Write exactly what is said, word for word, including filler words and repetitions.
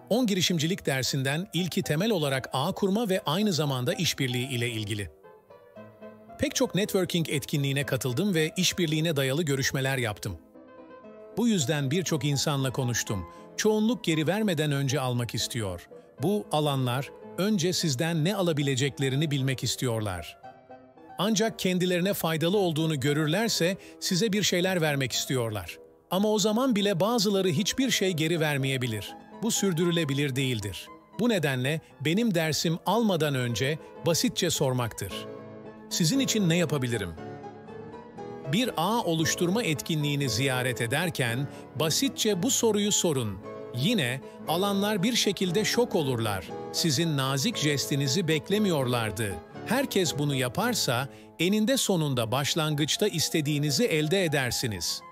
on girişimcilik dersinden ilki temel olarak ağ kurma ve aynı zamanda işbirliği ile ilgili. Pek çok networking etkinliğine katıldım ve işbirliğine dayalı görüşmeler yaptım. Bu yüzden birçok insanla konuştum. Çoğunluk geri vermeden önce almak istiyor. Bu alanlar önce sizden ne alabileceklerini bilmek istiyorlar. Ancak kendilerine faydalı olduğunu görürlerse size bir şeyler vermek istiyorlar. Ama o zaman bile bazıları hiçbir şey geri vermeyebilir. Bu sürdürülebilir değildir. Bu nedenle benim dersim almadan önce basitçe sormaktır. Sizin için ne yapabilirim? Bir ağ oluşturma etkinliğini ziyaret ederken basitçe bu soruyu sorun. Yine alanlar bir şekilde şok olurlar. Sizin nazik jestinizi beklemiyorlardı. Herkes bunu yaparsa eninde sonunda başlangıçta istediğinizi elde edersiniz.